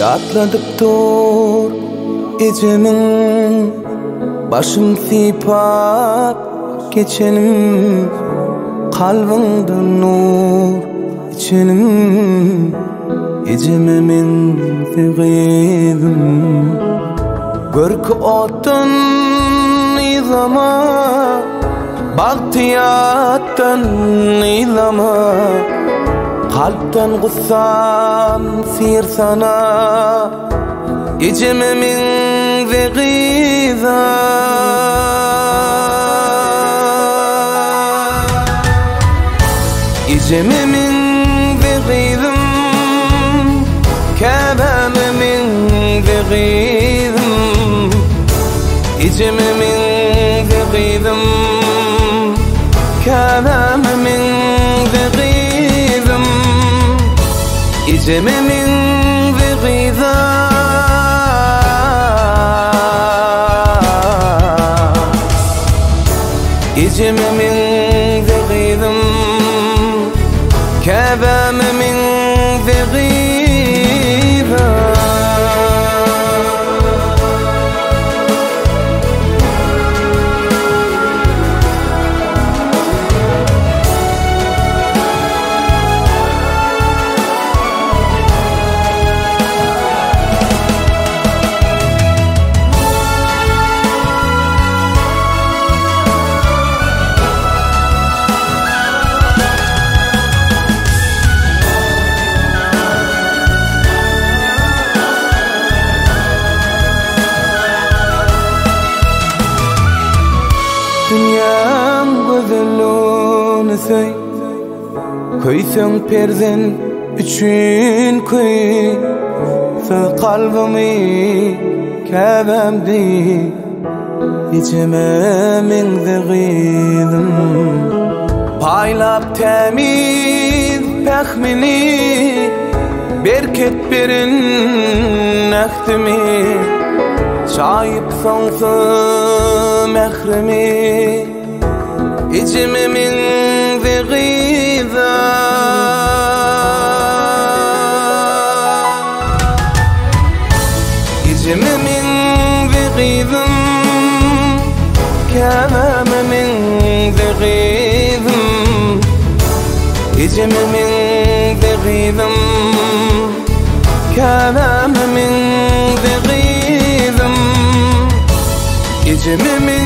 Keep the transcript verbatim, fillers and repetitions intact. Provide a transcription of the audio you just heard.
Yatladıp dur ecemin, başım sipap geçenim, kalbimde nur içenim, ecememin fegizim. Görkü otun izama, bahtiyattan izama, kalpten gussam sir sana, ecememin fegizim. Ecememin fegizim, kâbememin fegizim. Ecememin fegizim, kâbememin fegizim. Ecememin fegizim. Ecememin fegizim, kâbememin fegizim. Dünyam gözellüğünü söy, köysen perzen üçün köy. Söy kalbimi kâbemdi, ecememin fegizim. Paylap temiz pehmini, berket berin nehtimi. Şayip sonsu mehremi, ecememin fegizim. Ecememin fegizim, kâbememin fegizim. Ecememin fegizim, kâbememin fegizim. Ecememin